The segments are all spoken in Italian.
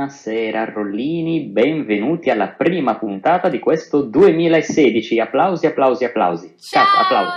Buonasera Rollini, benvenuti alla prima puntata di questo 2016. Applausi, applausi, applausi. Ciao! Applausi.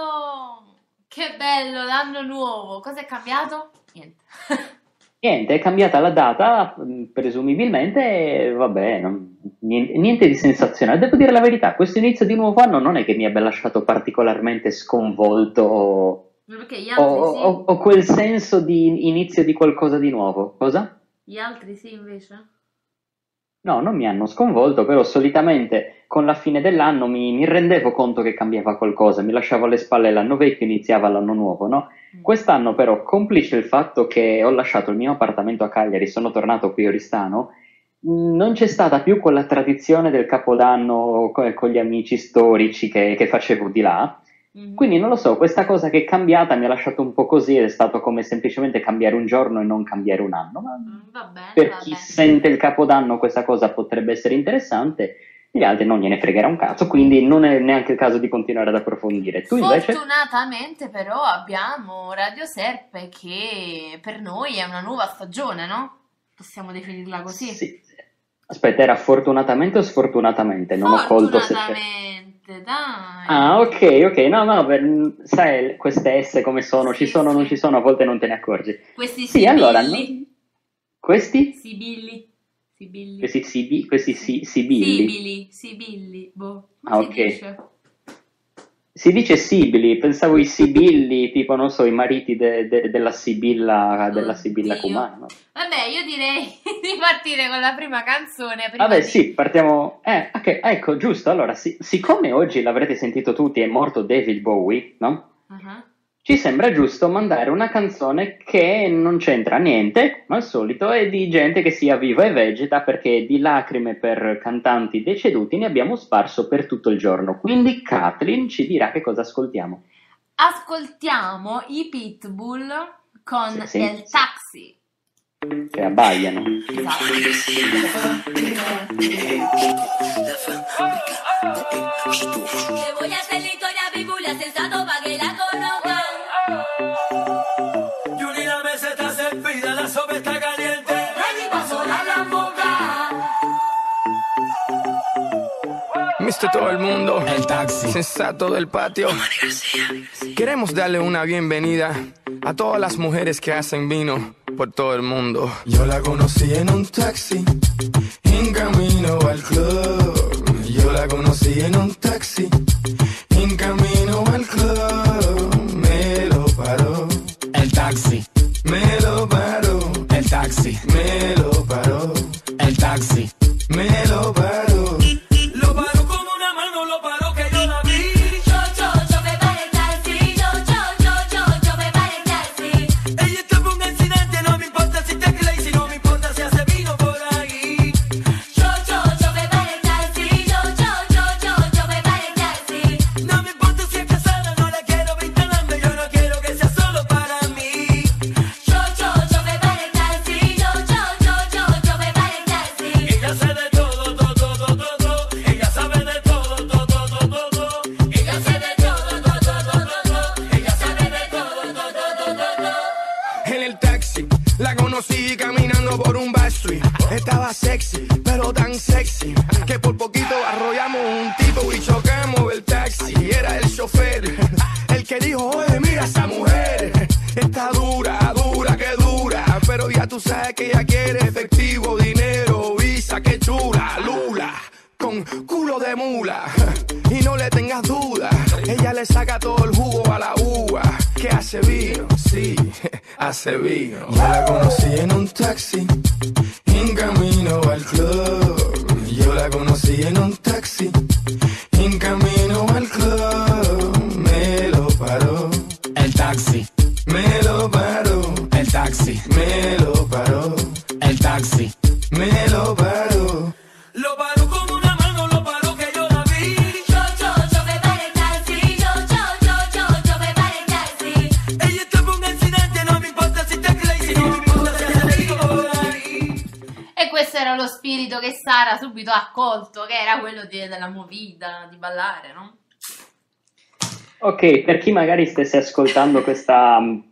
Che bello, l'anno nuovo. Cosa è cambiato? Niente. Niente, è cambiata la data, presumibilmente, vabbè, niente di sensazionale. Devo dire la verità, questo inizio di nuovo anno non è che mi abbia lasciato particolarmente sconvolto Perché gli altri sì? o quel senso di inizio di qualcosa di nuovo. Cosa? Gli altri sì, invece? No, non mi hanno sconvolto, però solitamente con la fine dell'anno mi rendevo conto che cambiava qualcosa, mi lasciavo alle spalle l'anno vecchio e iniziava l'anno nuovo, no? Quest'anno però, complice il fatto che ho lasciato il mio appartamento a Cagliari, sono tornato qui a Oristano, non c'è stata più quella tradizione del Capodanno con gli amici storici che facevo di là. Quindi non lo so, questa cosa che è cambiata mi ha lasciato un po' così ed è stato come semplicemente cambiare un giorno e non cambiare un anno. Ma Va bene, per va chi bene. sente il Capodanno questa cosa potrebbe essere interessante, gli altri non gliene fregherà un cazzo, quindi non è neanche il caso di continuare ad approfondire. Tu invece? Fortunatamente però abbiamo Radio Serpe che per noi è una nuova stagione, no? Possiamo definirla così? Sì. Aspetta, era fortunatamente o sfortunatamente? Non ho colto se c'è. Fortunatamente, dai. Ah, ok, no, sai queste S come sono, ci sono, non ci sono, a volte non te ne accorgi. Questi Sì, allora, sibilli. questi? Sibilli. Questi sibilli. Sibilli, boh. Ah, Come ok. si dice? Si dice sibili, pensavo i sibilli, tipo, non so, i mariti della Sibilla Oddio. Cumana, no? Vabbè, io direi di partire con la prima canzone. Prima Vabbè, di... sì, partiamo. Ok, ecco, giusto. Allora, siccome oggi l'avrete sentito tutti, è morto David Bowie, no? Uh-huh. Ci sembra giusto mandare una canzone che non c'entra niente, ma al solito è di gente che sia viva e vegeta, perché di lacrime per cantanti deceduti ne abbiamo sparso per tutto il giorno. Quindi Kathleen ci dirà che cosa ascoltiamo. Ascoltiamo i Pitbull con Sì, El Taxi. Che abbaiano. Esatto. Te voy a hacer la historia biblia sensato pa' que la conozcan. Yuri, la mesa está servida, la sopa está caliente. Ready pa' sonar la boca. Mister todo el mundo, el taxi sensato del patio. Queremos darle una bienvenida a todas las mujeres que hacen vino por todo el mundo. Yo la conocí en un taxi, en camino al club. Yo la conocí en un taxi, en camino al club. Me lo paró el taxi, me lo paró el taxi, me lo paró el taxi, me lo paró. Lo paró con una mano, lo paró que yo la vi. Yo me paré el taxi. Yo me paré el taxi. Ella tuvo un accidente, no me importa si te crazy, no me importa si hace vino por ahí. Yo me paré el taxi. Yo me paré el taxi. No me importa si es casada, no la quiero ver talando, yo no quiero que sea solo para mí. Yo me paré el taxi. Yo me paré el taxi. Ella sabe de todo, todo. Ella sabe de todo, todo. Ella sabe de todo, todo. Ella sabe de todo, todo. En el taxi la conocí caminando por un backstreet. Estaba sexy, pero tan sexy que por poquito arrollamos un tipo y chocamos el taxi. Y era el chofer el que dijo: oye, mira esa mujer, está dura, que dura. Pero ya tú sabes que ella quiere efectivo, dinero, visa, que chula, lula, con culo de mula. Y no le tengas duda, ella le saca todo el jugo a la uva. Que hace vino, sí, hace vino. Yo la conocí en un taxi, en camino al club. Yo la conocí en un taxi, en camino al club. Me lo paró el taxi, me lo paró el taxi, me lo paró el taxi, me lo paró. Lo paró con una mano, lo paró que yo la vi. Yo me paré el taxi. Yo me paré el taxi. Ella tuvo un accidente, no me importa si te crazy, no me importa si hace vino por ahí. E questo era lo spirito che Sara subito ha colto, che era quello della movida, di ballare, no? Ok, per chi magari stesse ascoltando questa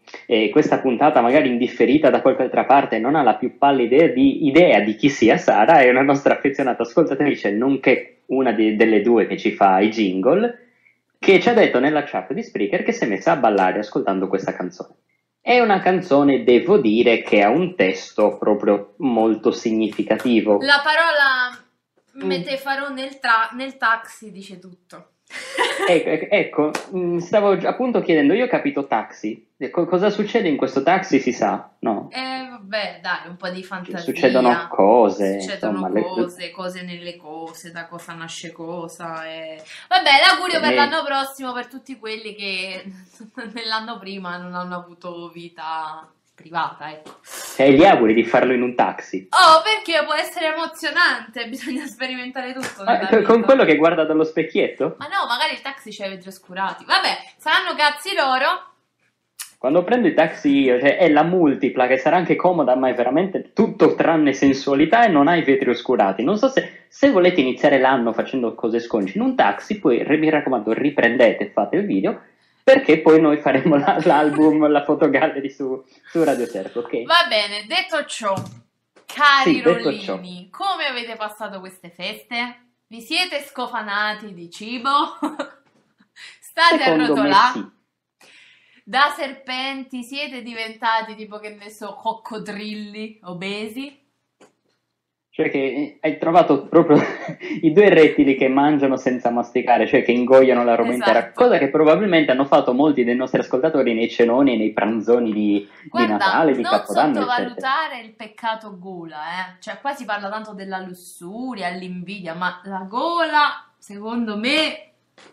questa puntata magari indifferita da qualche altra parte non ha la più pallida idea di chi sia Sara, è una nostra affezionata ascoltatrice, nonché una delle due che ci fa i jingle, che ci ha detto nella chat di Spreaker che si è messa a ballare ascoltando questa canzone. È una canzone, devo dire, che ha un testo proprio molto significativo. La parola me te farò nel taxi dice tutto. Ecco, stavo appunto chiedendo, io ho capito taxi, cosa succede in questo taxi si sa, no? Vabbè, dai, un po' di fantasia. Succedono cose, Succedono insomma, cose nelle cose, da cosa nasce cosa. Vabbè, l'augurio per l'anno prossimo per tutti quelli che nell'anno prima non hanno avuto vita privata, ecco. E gli auguri di farlo in un taxi. Oh, perché può essere emozionante, bisogna sperimentare tutto nella vita. Con quello che guarda dallo specchietto? Ma no, magari il taxi c'ha i vetri oscurati. Vabbè, saranno cazzi loro. Quando prendo i taxi io, cioè, è la multipla che sarà anche comoda, ma è veramente tutto tranne sensualità e non ha i vetri oscurati. Non so se volete iniziare l'anno facendo cose sconci in un taxi, poi mi raccomando riprendete e fate il video, perché poi noi faremo l'album, la fotogallery su Radio Serpo, ok? Va bene, detto ciò, cari Sì, detto rollini, ciò. come avete passato queste feste? Vi siete scofanati di cibo? State a Secondo me rotolà? sì. Da serpenti siete diventati tipo, che ne so, coccodrilli obesi? Cioè che hai trovato proprio i due rettili che mangiano senza masticare, cioè che ingoiano la roba intera, Esatto. cosa che probabilmente hanno fatto molti dei nostri ascoltatori nei cenoni e nei pranzoni di Guarda, Natale, di non Capodanno, eccetera. sottovalutare il peccato gola, Cioè, qua si parla tanto della lussuria, l'invidia, ma la gola, secondo me...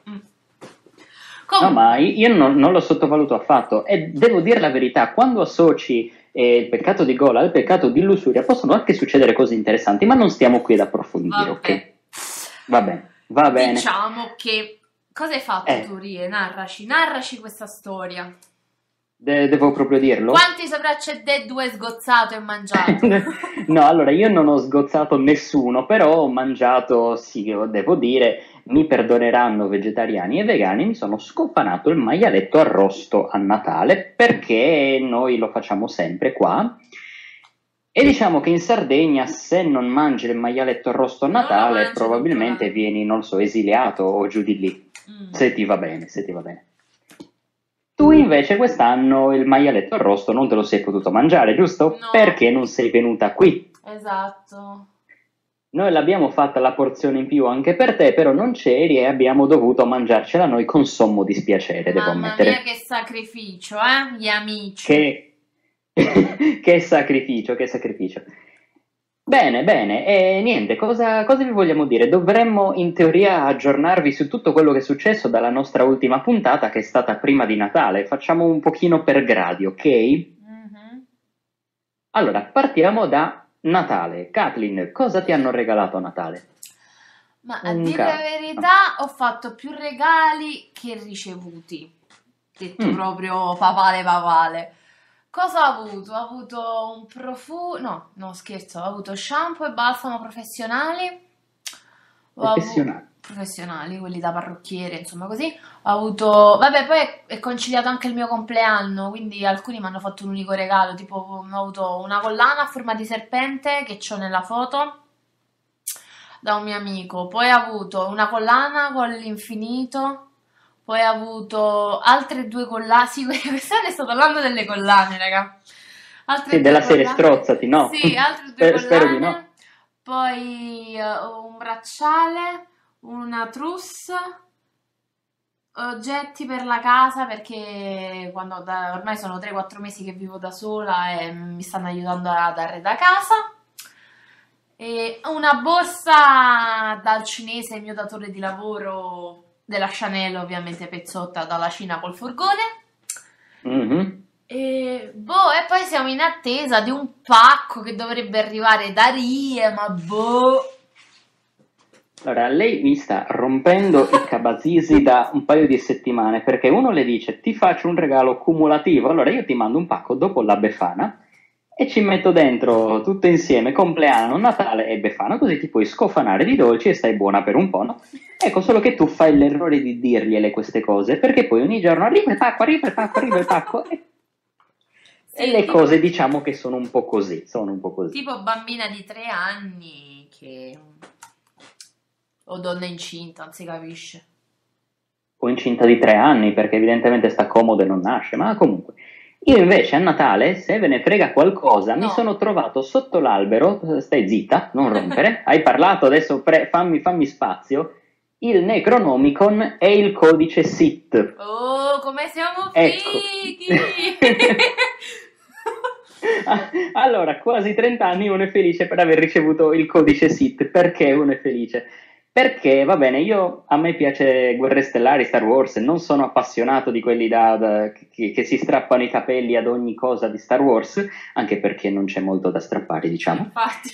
No, Comunque, ma io non lo sottovaluto affatto e devo dire la verità, quando associ il peccato di gola al peccato di lussuria possono anche succedere cose interessanti, ma non stiamo qui ad approfondire, vabbè. ok? Va bene, va bene. Diciamo che... Cosa hai fatto tu, Rie? Narraci questa storia. Devo proprio dirlo? Quanti sopraccedenti hai sgozzato e mangiato? No, allora io non ho sgozzato nessuno, però ho mangiato, sì, devo dire, mi perdoneranno vegetariani e vegani, mi sono scopanato il maialetto arrosto a Natale, perché noi lo facciamo sempre qua. E diciamo che in Sardegna, se non mangi il maialetto arrosto a Non lo Natale, mangi probabilmente tutto vieni, non so, esiliato o giù di lì, Mm. se ti va bene, se ti va bene. Tu invece quest'anno il maialetto arrosto non te lo sei potuto mangiare, giusto? No. Perché non sei venuta qui. Esatto. Noi l'abbiamo fatta la porzione in più anche per te, però non c'eri e abbiamo dovuto mangiarcela noi con sommo dispiacere, devo Mamma ammettere. mia, che sacrificio, Gli amici. Che sacrificio, che sacrificio. Bene, bene, e niente, cosa vi vogliamo dire? Dovremmo in teoria aggiornarvi su tutto quello che è successo dalla nostra ultima puntata, che è stata prima di Natale. Facciamo un pochino per gradi, ok? Mhm. Allora, partiamo da Natale. Kathleen, cosa ti hanno regalato a Natale? Ma a Un dire la caso. verità, ho fatto più regali che ricevuti. Detto Mm. proprio papale. Cosa ho avuto? Ho avuto un profumo... No, scherzo, ho avuto shampoo e balsamo professionali. Professionali. Professionali, quelli da parrucchiere, insomma così. Ho avuto... Vabbè, poi è coincidato anche il mio compleanno, quindi alcuni mi hanno fatto un unico regalo, tipo ho avuto una collana a forma di serpente che ho nella foto da un mio amico, poi ho avuto una collana con l'infinito, poi ho avuto altre due collane, sì, quest'anno è stato l'anno delle collane, raga. Altre Sì, due della serie collane. strozzati, no? Sì, altre due Spero di collane, no. poi un bracciale, una trousse, oggetti per la casa perché ormai sono 3-4 mesi che vivo da sola e mi stanno aiutando ad arredare casa. E una borsa dal cinese, il mio datore di lavoro, della Chanel, ovviamente pezzotta dalla Cina col furgone. Mhm. E poi siamo in attesa di un pacco che dovrebbe arrivare da Rie, ma Allora, lei mi sta rompendo i cabasisi da un paio di settimane, perché uno le dice ti faccio un regalo cumulativo, allora io ti mando un pacco dopo la Befana e ci metto dentro tutto insieme compleanno, Natale e Befana, così ti puoi scofanare di dolci e stai buona per un po', no? Ecco, solo che tu fai l'errore di dirgliele queste cose, perché poi ogni giorno arriva il pacco, arriva il pacco, arriva il pacco E le cose diciamo che sono un po' così, Tipo bambina di 3 anni o donna incinta, non si capisce. O incinta di 3 anni, perché evidentemente sta comodo e non nasce, ma comunque. Io invece a Natale, se ve ne frega qualcosa, mi No. sono trovato sotto l'albero, stai zitta, non rompere, hai parlato, adesso fammi spazio, il Necronomicon e il codice SIT. Oh, come siamo Ecco. fighi! Allora, quasi 30 anni uno è felice per aver ricevuto il codice SIT. Perché uno è felice? Perché, va bene, a me piace Guerre Stellari, Star Wars, non sono appassionato di quelli che si strappano i capelli ad ogni cosa di Star Wars, anche perché non c'è molto da strappare, diciamo. Infatti,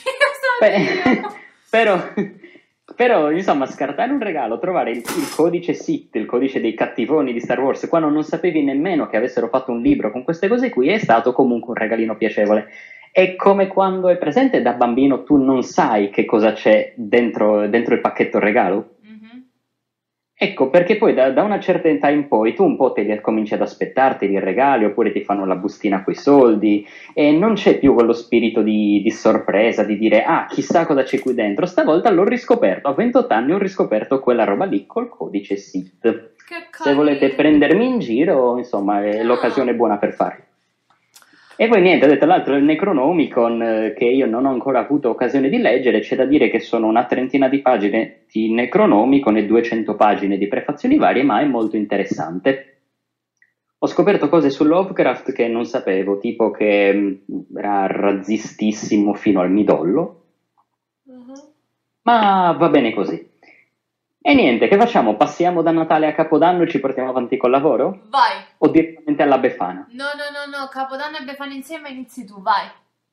Però, insomma, scartare un regalo, trovare il codice SIT, il codice dei cattivoni di Star Wars, quando non sapevi nemmeno che avessero fatto un libro con queste cose qui, è stato comunque un regalino piacevole. È come quando è presente da bambino, tu non sai che cosa c'è dentro il pacchetto regalo. Mhm. Ecco, perché poi da una certa età in poi tu un po' cominci ad aspettarti i regali, oppure ti fanno la bustina coi soldi, e non c'è più quello spirito di sorpresa, di dire, ah, chissà cosa c'è qui dentro. Stavolta l'ho riscoperto, a 28 anni ho riscoperto quella roba lì col codice SIT. Che Se volete carino. prendermi in giro, insomma, è No. l'occasione buona per farlo. E poi niente, ho detto l'altro, il Necronomicon, che io non ho ancora avuto occasione di leggere, c'è da dire che sono una trentina di pagine di Necronomicon e 200 pagine di prefazioni varie, ma è molto interessante. Ho scoperto cose su Lovecraft che non sapevo, tipo che era razzistissimo fino al midollo, Mhm. ma va bene così. E niente, che facciamo? Passiamo da Natale a Capodanno e ci portiamo avanti col lavoro? Vai. O direttamente alla Befana? No, Capodanno e Befana insieme, inizi tu, vai.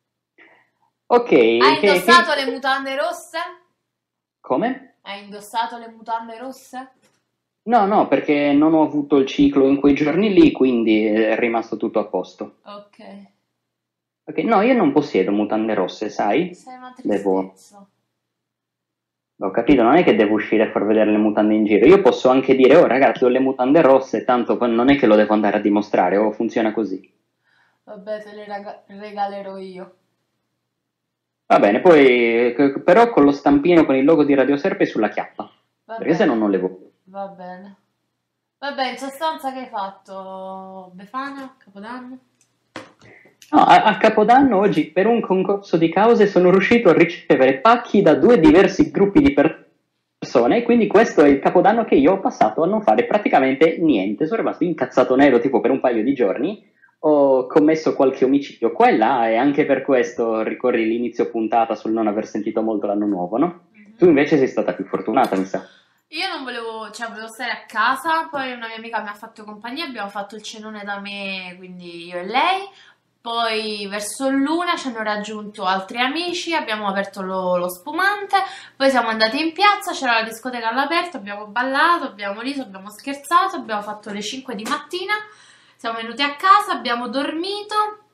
Ok. Hai indossato le mutande rosse? Come? Hai indossato le mutande rosse? No, perché non ho avuto il ciclo in quei giorni lì, quindi è rimasto tutto a posto. Ok. Ok, no, io non possiedo mutande rosse, sai? Sei una Devo... tristezza. Ho capito, non è che devo uscire a far vedere le mutande in giro. Io posso anche dire, oh ragazzi, ho le mutande rosse, tanto poi non è che lo devo andare a dimostrare, o funziona così. Vabbè, te le regalerò io. Va bene, poi però con lo stampino con il logo di Radio Serpe sulla chiappa, Va perché se no bene. non le voglio. Va bene. Vabbè, in sostanza che hai fatto? Befana? Capodanno? No, a Capodanno oggi per un concorso di cause sono riuscito a ricevere pacchi da 2 diversi gruppi di persone, e quindi questo è il Capodanno che io ho passato a non fare praticamente niente. Sono rimasto incazzato nero tipo per un paio di giorni, ho commesso qualche omicidio qua e là, e anche per questo ricorri l'inizio puntata sul non aver sentito molto l'anno nuovo, no? Mhm. Tu invece sei stata più fortunata, mi sa. Io non volevo, cioè volevo stare a casa, poi una mia amica mi ha fatto compagnia, abbiamo fatto il cenone da me, quindi io e lei. Poi verso l'una ci hanno raggiunto altri amici, abbiamo aperto lo spumante, poi siamo andati in piazza, c'era la discoteca all'aperto, abbiamo ballato, abbiamo riso, abbiamo scherzato, abbiamo fatto le 5 di mattina, siamo venuti a casa, abbiamo dormito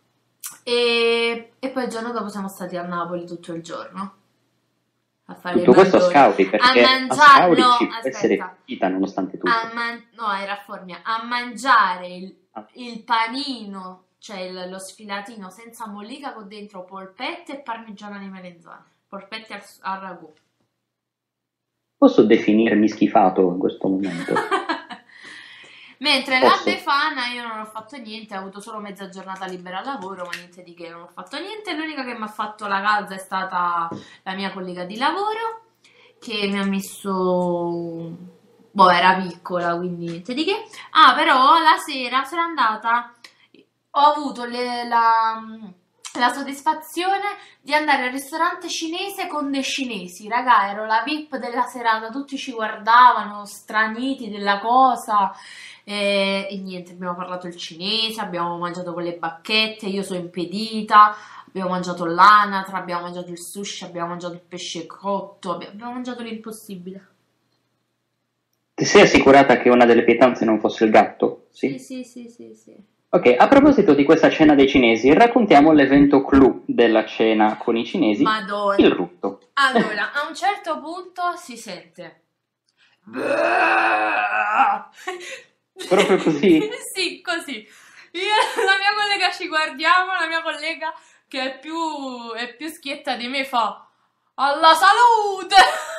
e poi il giorno dopo siamo stati a Napoli tutto il giorno a fare Tutto questo a bandone. Scauri, perché a mangiare, Scauri no, ci può essere aspetta. finita nonostante tutto. No, era a Formia, a mangiare Ah. il panino, cioè lo sfilatino senza mollica con dentro polpette e parmigiano di melanzane, polpette al ragù. Posso definirmi schifato in questo momento? Mentre Posso. la Befana io non ho fatto niente, ho avuto solo mezza giornata libera al lavoro, ma niente di che, non ho fatto niente. L'unica che mi ha fatto la calza è stata la mia collega di lavoro, che mi ha messo... Boh, era piccola, quindi niente di che. Ah, però la sera sono andata... Ho avuto la soddisfazione di andare al ristorante cinese con dei cinesi. Raga, ero la VIP della serata, tutti ci guardavano, straniti della cosa. E niente, abbiamo parlato il cinese, abbiamo mangiato con le bacchette, io sono impedita, abbiamo mangiato l'anatra, abbiamo mangiato il sushi, abbiamo mangiato il pesce cotto, abbiamo mangiato l'impossibile. Ti sei assicurata che una delle pietanze non fosse il gatto? Sì. Sì. Ok, a proposito di questa cena dei cinesi, raccontiamo l'evento clou della cena con i cinesi, Madonna. il rutto. Allora, a un certo punto si sente. Proprio così? Sì, così. Io e la mia collega ci guardiamo, la mia collega che è più schietta di me fa alla salute!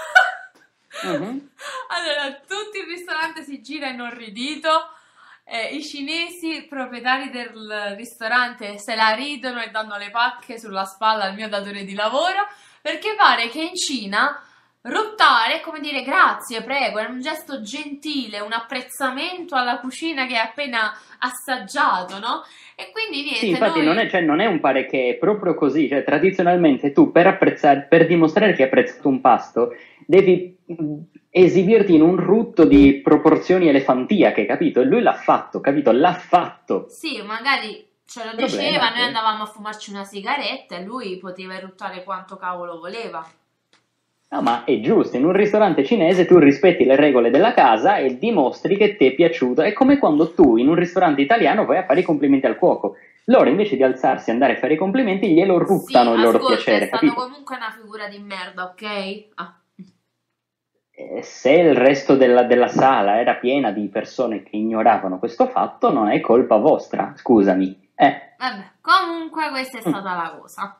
Mhm. Allora, tutto il ristorante si gira inorridito, i cinesi proprietari del ristorante se la ridono e danno le pacche sulla spalla al mio datore di lavoro, perché pare che in Cina ruttare è come dire grazie, prego, è un gesto gentile, un apprezzamento alla cucina che hai appena assaggiato, no? E quindi Sì, niente, infatti noi... non è un pare che è proprio così, cioè tradizionalmente tu per dimostrare che hai apprezzato un pasto devi esibirti in un rutto di proporzioni elefantiache, capito? E lui l'ha fatto, capito? L'ha fatto. Sì, magari ce lo Il problema diceva, è noi che- andavamo a fumarci una sigaretta e lui poteva eruttare quanto cavolo voleva. No, ma è giusto, in un ristorante cinese tu rispetti le regole della casa e dimostri che ti è piaciuto. È come quando tu in un ristorante italiano vai a fare i complimenti al cuoco. Loro invece di alzarsi e andare a fare i complimenti glielo ruttano Sì, il loro ascolta, piacere, è stato capito? comunque una figura di merda, ok? Ah. Se il resto della sala era piena di persone che ignoravano questo fatto, non è colpa vostra, scusami. Vabbè, comunque questa è stata la cosa.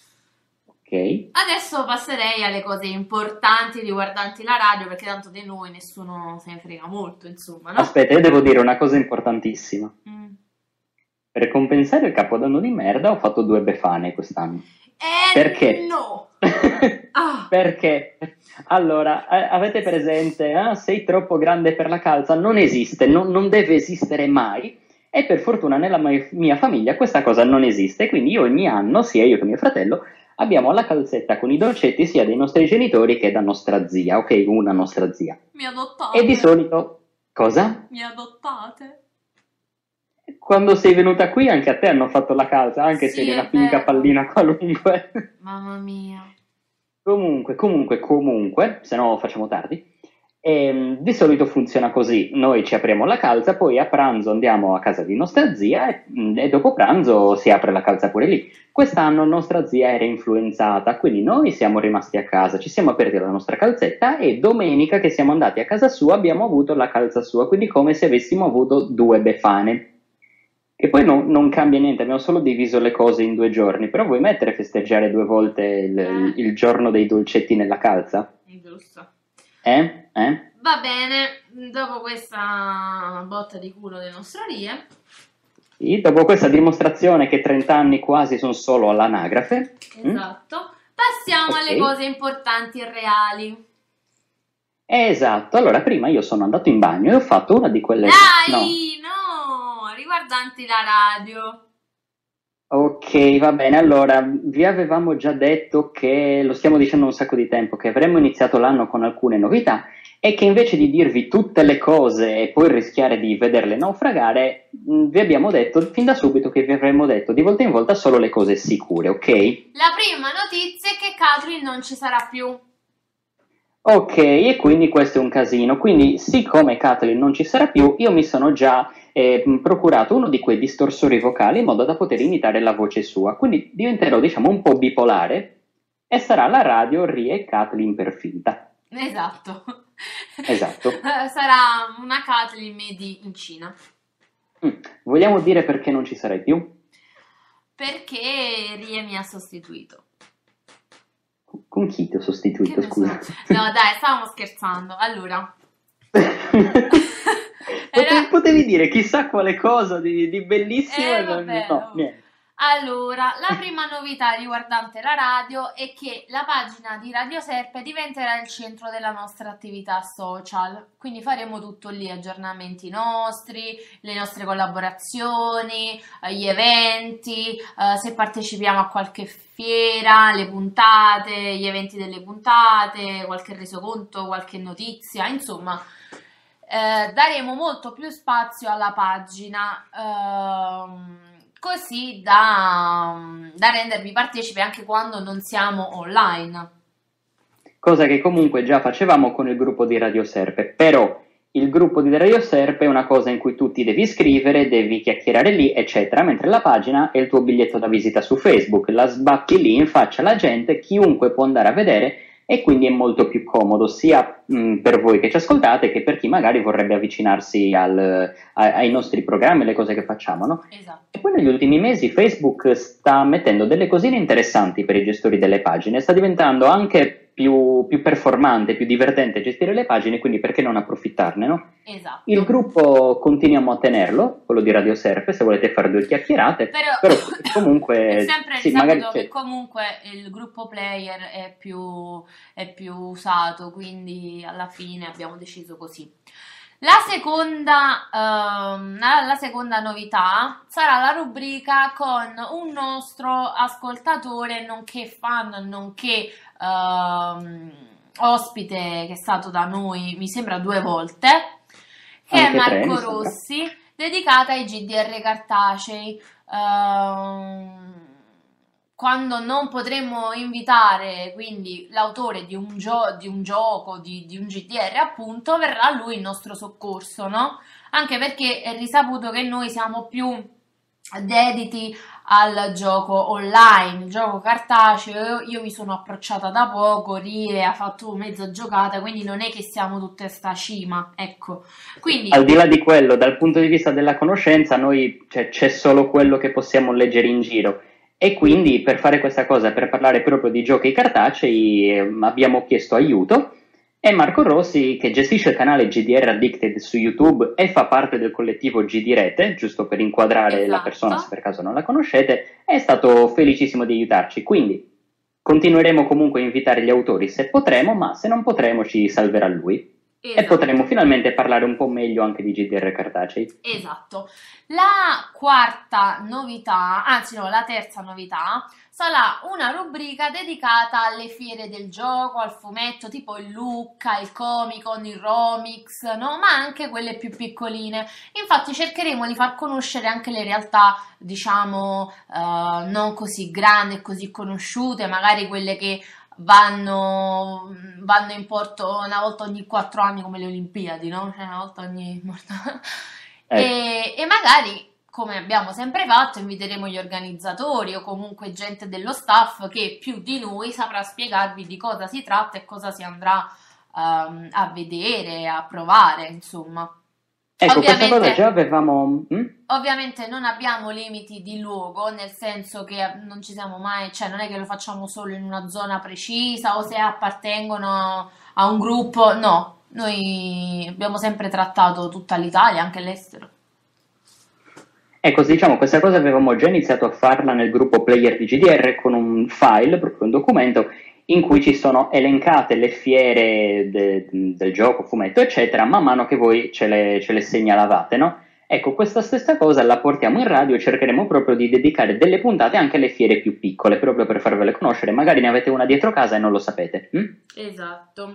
Ok. Adesso passerei alle cose importanti riguardanti la radio, perché tanto di noi nessuno se ne frega molto, insomma, no? Aspetta, io devo dire una cosa importantissima. Mm. Per compensare il capodanno di merda ho fatto 2 befane quest'anno. Perché? No! Ah. Perché? Allora, avete presente, sei troppo grande per la calza? Non esiste, non deve esistere mai. E per fortuna nella mia famiglia questa cosa non esiste. Quindi io ogni anno, sia io che mio fratello, abbiamo la calzetta con i dolcetti sia dei nostri genitori che da nostra zia. Ok, una nostra zia. Mi adottate? E di solito... Cosa? Mi adottate? Quando sei venuta qui anche a te hanno fatto la calza, anche se Sì, eri è una finca vero. pallina qualunque. Mamma mia. Comunque, se no facciamo tardi. Di solito funziona così: noi ci apriamo la calza, poi a pranzo andiamo a casa di nostra zia e dopo pranzo si apre la calza pure lì. Quest'anno nostra zia era influenzata, quindi noi siamo rimasti a casa, ci siamo aperti la nostra calzetta e domenica che siamo andati a casa sua abbiamo avuto la calza sua, quindi come se avessimo avuto 2 befane. E poi non cambia niente, abbiamo solo diviso le cose in 2 giorni, però vuoi mettere a festeggiare 2 volte il giorno dei dolcetti nella calza? Giusto. Eh? Va bene, dopo questa botta di culo delle nostre rie, Sì, dopo questa dimostrazione che 30 anni quasi sono solo all'anagrafe, esatto, passiamo alle Ok. cose importanti e reali. esatto, allora prima io sono andato in bagno e ho fatto una di quelle... Dai, no, riguardanti la radio. Ok, va bene, allora vi avevamo già detto che, lo stiamo dicendo un sacco di tempo, che avremmo iniziato l'anno con alcune novità e che invece di dirvi tutte le cose e poi rischiare di vederle naufragare, vi abbiamo detto fin da subito che vi avremmo detto di volta in volta solo le cose sicure, ok? La prima notizia è che Kathleen non ci sarà più. Ok, e quindi questo è un casino. Quindi, siccome Kathleen non ci sarà più, io mi sono già procurato uno di quei distorsori vocali in modo da poter imitare la voce sua. Quindi diventerò, diciamo, un po' bipolare e sarà la radio Rie e Kathleen per finta. Esatto. Esatto. Sarà una Kathleen made in Cina. Vogliamo dire perché non ci sarai più? Perché Rie mi ha sostituito. Con chi ti ho Che sostituito, ne scusa? so. No, dai, stavamo scherzando. Allora, Potevi dire chissà quale cosa di bellissimo e vabbè, no, no. niente. Allora, la prima novità riguardante la radio è che la pagina di Radio Serpe diventerà il centro della nostra attività social, quindi faremo tutto lì, aggiornamenti nostri, le nostre collaborazioni, gli eventi, se partecipiamo a qualche fiera, le puntate, gli eventi delle puntate, qualche resoconto, qualche notizia, insomma. Daremo molto più spazio alla pagina, così da rendervi partecipi anche quando non siamo online. Cosa che comunque già facevamo con il gruppo di Radio Serpe, però il gruppo di Radio Serpe è una cosa in cui tu ti devi iscrivere, devi chiacchierare lì, eccetera, mentre la pagina è il tuo biglietto da visita su Facebook, la sbatti lì in faccia alla gente, chiunque può andare a vedere e quindi è molto più comodo sia per voi che ci ascoltate che per chi magari vorrebbe avvicinarsi ai nostri programmi, alle cose che facciamo, no? Esatto. E poi negli ultimi mesi Facebook sta mettendo delle cosine interessanti per i gestori delle pagine, sta diventando anche più performante, più divertente gestire le pagine, quindi perché non approfittarne, no? Esatto. Il gruppo continuiamo a tenerlo, quello di Radio Serpe, se volete fare due chiacchierate, però comunque è sempre sì, risaputo magari che comunque il gruppo player è più usato, quindi alla fine abbiamo deciso così. La seconda novità sarà la rubrica con un nostro ascoltatore, nonché fan, nonché ospite che è stato da noi, mi sembra 2 volte, che Anche è Marco 3, mi sembra. Rossi, dedicata ai GDR cartacei. Quando non potremo invitare quindi l'autore di un gioco, di un GDR appunto, verrà lui in nostro soccorso, no? Anche perché è risaputo che noi siamo più dediti al gioco online, il gioco cartaceo. Io mi sono approcciata da poco, Rie ha fatto mezza giocata, quindi non è che siamo tutte sta cima, ecco. Quindi Al di là di quello, dal punto di vista della conoscenza, noi c'è solo quello che possiamo leggere in giro. E quindi per fare questa cosa, per parlare proprio di giochi cartacei, abbiamo chiesto aiuto e Marco Rossi, che gestisce il canale GDR Addicted su YouTube e fa parte del collettivo GD Rete, giusto per inquadrare la Esatto. persona se per caso non la conoscete, è stato felicissimo di aiutarci. Quindi continueremo comunque a invitare gli autori se potremo, ma se non potremo ci salverà lui. E esatto. potremo finalmente parlare un po' meglio anche di GDR cartacei. Esatto. La quarta novità, anzi no, la terza novità, sarà una rubrica dedicata alle fiere del gioco, al fumetto, tipo il Lucca, il Comic-Con, il Romix, no? Ma anche quelle più piccoline. Infatti cercheremo di far conoscere anche le realtà, diciamo, non così grandi e così conosciute, magari quelle che vanno in porto una volta ogni 4 anni come le Olimpiadi, no? Cioè una volta ogni... E magari, come abbiamo sempre fatto, inviteremo gli organizzatori o comunque gente dello staff che più di noi saprà spiegarvi di cosa si tratta e cosa si andrà a vedere, a provare, insomma. Ecco, questa Ovviamente- cosa già avevamo... Ovviamente non abbiamo limiti di luogo, nel senso che non ci siamo mai, cioè non è che lo facciamo solo in una zona precisa o se appartengono a un gruppo, no, noi abbiamo sempre trattato tutta l'Italia, anche l'estero. Ecco, diciamo, questa cosa avevamo già iniziato a farla nel gruppo player di GDR con un file, proprio un documento, in cui ci sono elencate le fiere del gioco, fumetto, eccetera, man mano che voi ce le segnalavate, no? Ecco, questa stessa cosa la portiamo in radio e cercheremo proprio di dedicare delle puntate anche alle fiere più piccole, proprio per farvele conoscere. Magari ne avete una dietro casa e non lo sapete. Esatto.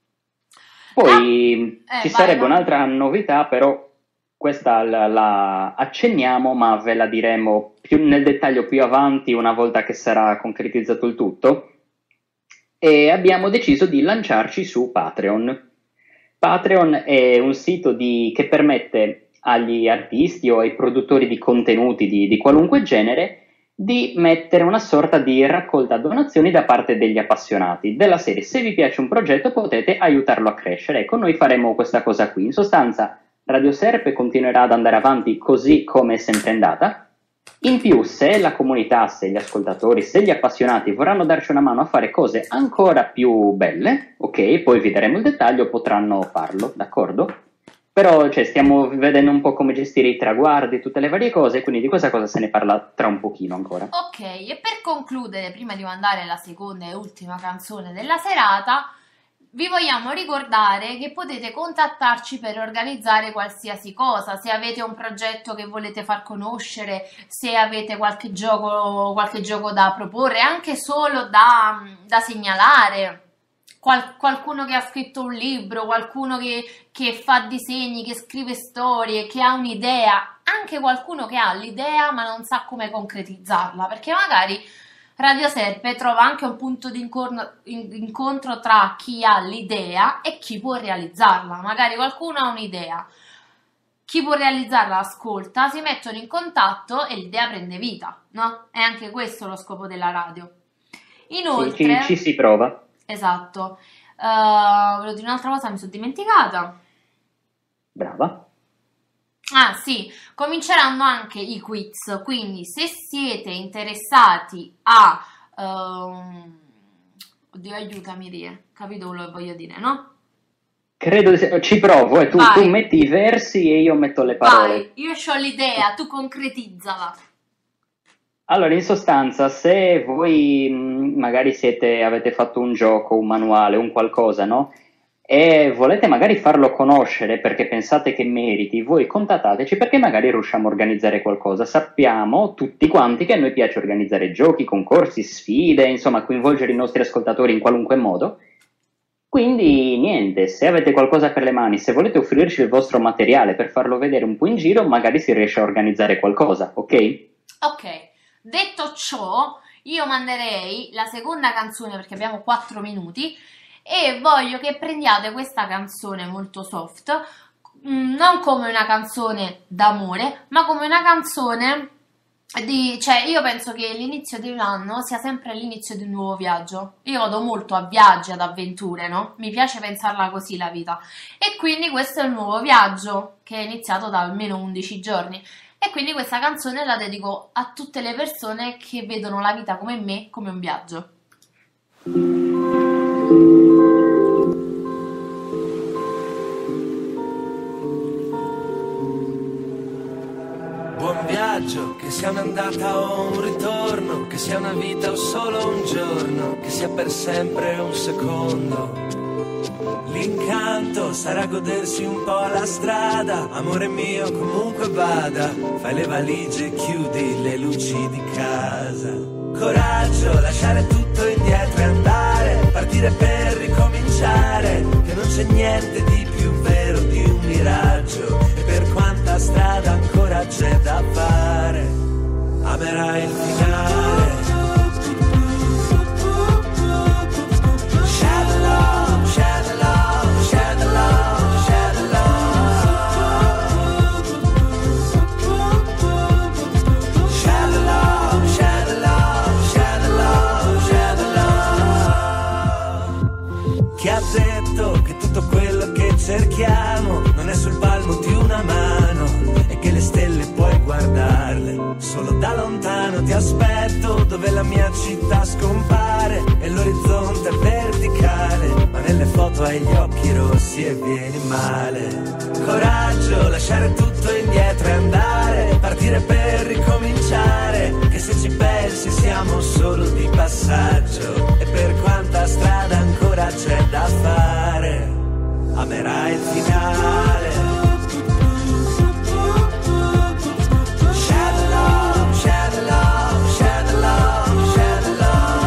Poi ci vai, sarebbe vai. un'altra novità, però questa la accenniamo, ma ve la diremo più nel dettaglio più avanti, una volta che sarà concretizzato il tutto. E abbiamo deciso di lanciarci su Patreon. Patreon è un sito che permette agli artisti o ai produttori di contenuti di qualunque genere di mettere una sorta di raccolta donazioni da parte degli appassionati della serie. Se vi piace un progetto potete aiutarlo a crescere. Ecco, noi faremo questa cosa qui. In sostanza Radio Serpe continuerà ad andare avanti così come è sempre andata. In più, se la comunità, se gli ascoltatori, se gli appassionati vorranno darci una mano a fare cose ancora più belle, ok, poi vi daremo il dettaglio, potranno farlo, d'accordo? Però stiamo vedendo un po' come gestire i traguardi, tutte le varie cose, quindi di questa cosa se ne parla tra un pochino ancora. Ok, e per concludere, prima di mandare alla seconda e ultima canzone della serata, vi vogliamo ricordare che potete contattarci per organizzare qualsiasi cosa, se avete un progetto che volete far conoscere, se avete qualche gioco da proporre, anche solo da segnalare. Qualcuno che ha scritto un libro, qualcuno che fa disegni, che scrive storie, che ha un'idea, anche qualcuno che ha l'idea ma non sa come concretizzarla, perché magari Radio Serpe trova anche un punto di incontro tra chi ha l'idea e chi può realizzarla. Magari qualcuno ha un'idea, chi può realizzarla ascolta, si mettono in contatto e l'idea prende vita, no? È anche questo lo scopo della radio. Inoltre, Ci si prova. Esatto. Volevo dire un'altra cosa, mi sono dimenticata. Brava. Ah sì, cominceranno anche i quiz, quindi se siete interessati a... oddio, aiutami, Rie, capito quello che voglio dire, no? Ci provo, e tu Vai. metti i versi e io metto le Vai, parole. io ho l'idea, tu concretizzala. Allora, in sostanza, se voi magari avete fatto un gioco, un manuale, un qualcosa, no? E volete magari farlo conoscere perché pensate che meriti, voi contattateci perché magari riusciamo a organizzare qualcosa. Sappiamo tutti quanti che a noi piace organizzare giochi, concorsi, sfide, insomma, coinvolgere i nostri ascoltatori in qualunque modo. Quindi niente, se avete qualcosa per le mani, se volete offrirci il vostro materiale per farlo vedere un po' in giro, magari si riesce a organizzare qualcosa, ok? Ok, detto ciò, io manderei la seconda canzone perché abbiamo 4 minuti e voglio che prendiate questa canzone molto soft, non come una canzone d'amore, ma come una canzone cioè io penso che l'inizio di un anno sia sempre l'inizio di un nuovo viaggio. Io vado molto a viaggi, ad avventure, no? Mi piace pensarla così la vita. E quindi questo è un nuovo viaggio che è iniziato da almeno 11 giorni. E quindi questa canzone la dedico a tutte le persone che vedono la vita come me, come un viaggio. Buon viaggio, che sia un'andata o un ritorno, che sia una vita o solo un giorno, che sia per sempre un secondo. L'incanto sarà godersi un po' la strada, amore mio comunque vada, fai le valigie e chiudi le luci di casa. Coraggio, lasciare tutto indietro e andare, partire per ricominciare, che non c'è niente di più vero di un miraggio, e per quanta strada ancora c'è da fare, amerai il finale. Share the love, share the love, share the love, share the love. Share the love, share the love, share the love, share the love. Chi ha detto che tutto quello che cerchiamo non è sul palmo di una mano e che le stelle puoi guardarle solo da lontano? Ti aspetto dove la mia città scompare e l'orizzonte è verticale, ma nelle foto hai gli occhi rossi e vieni male. Coraggio, lasciare tutto indietro e andare, partire per ricominciare, che se ci pensi siamo solo di passaggio, e per quanta strada ancora c'è da fare, amerai il finale. Share the love, share the love, share the love, share the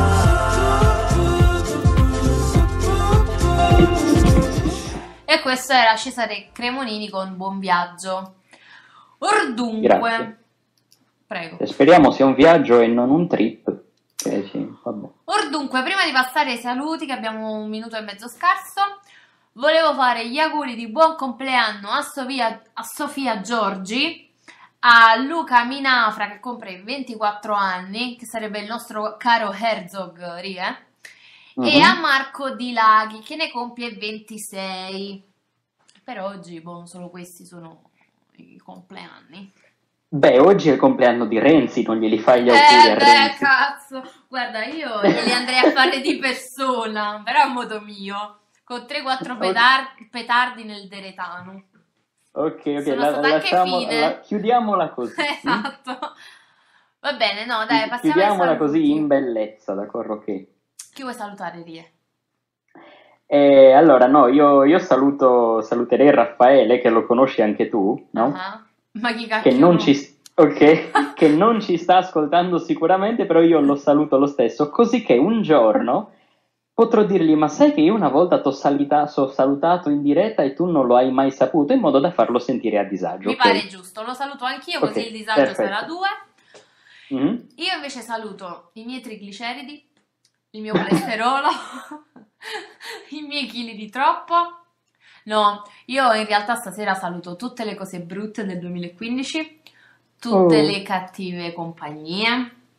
love. E questo era Cesare Cremonini con Buon Viaggio. Or dunque, Grazie. prego. E speriamo sia un viaggio e non un trip. Sì, vabbè. Or dunque, prima di passare ai saluti, che abbiamo 1 minuto e mezzo scarso, volevo fare gli auguri di buon compleanno a Sofia Giorgi, a Luca Minafra che compie 24 anni, che sarebbe il nostro caro Herzog Rie, e a Marco Di Laghi che ne compie 26. Per oggi, solo questi sono i compleanni. Beh, oggi è il compleanno di Renzi, non glieli fai gli auguri a Renzi? Cazzo, guarda, io glieli andrei a fare di persona, però a modo mio, con 3-4 petardi nel deretano. Ok, Sono stata anche fine. Chiudiamola così. Esatto. Va bene, no, dai, passiamo ai Chiudiamola saluti. così in bellezza, d'accordo? Ok. Chi vuoi salutare, Rie? Allora, no, io saluterei Raffaele, che lo conosci anche tu, no? Ah, ma chi Che cacchio? non che non ci sta ascoltando sicuramente, però io lo saluto lo stesso, così che un giorno potrò dirgli: ma sai che io una volta t'ho salutato in diretta e tu non lo hai mai saputo, in modo da farlo sentire a disagio. Mi ok? pare giusto, lo saluto anch'io, così Ok, il disagio perfetto. sarà 2. Mhm. Io invece saluto i miei trigliceridi, il mio colesterolo, i miei chili di troppo. No, io in realtà stasera saluto tutte le cose brutte del 2015, tutte Oh. le cattive compagnie,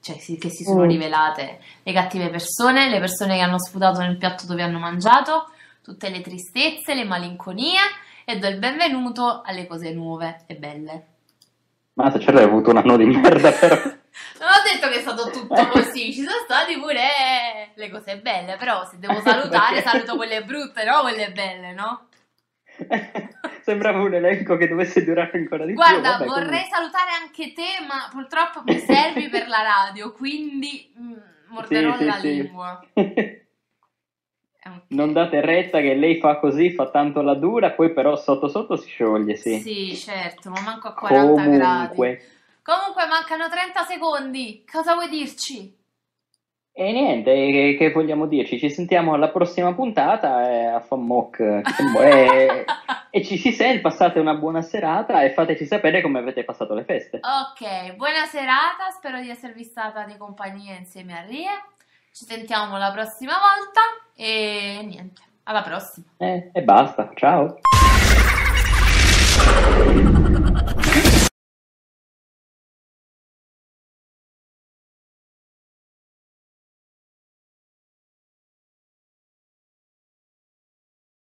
cioè che si sono rivelate le cattive persone, le persone che hanno sputato nel piatto dove hanno mangiato, tutte le tristezze, le malinconie, e do il benvenuto alle cose nuove e belle. Ma se c'era avuto un anno di merda, però. Non ho detto che è stato tutto così, ci sono stati pure le cose belle, però se devo salutare, saluto quelle brutte, no quelle belle, no? Sembrava un elenco che dovesse durare ancora di Guarda, più. Vabbè, vorrei salutare anche te, ma purtroppo mi servi per la radio, quindi morderò Sì, la sì. lingua. Ok. Non date retta che lei fa così, fa tanto la dura, poi però sotto sotto si scioglie, sì. Sì, certo, ma manco a 40 gradi. Comunque. Comunque mancano 30 secondi, cosa vuoi dirci? E niente, che vogliamo dirci? Ci sentiamo alla prossima puntata a Fammoc e ci si sente, passate una buona serata e fateci sapere come avete passato le feste. Ok, buona serata, spero di esservi stata di compagnia insieme a Rie. Ci sentiamo la prossima volta e niente, alla prossima. E basta, ciao.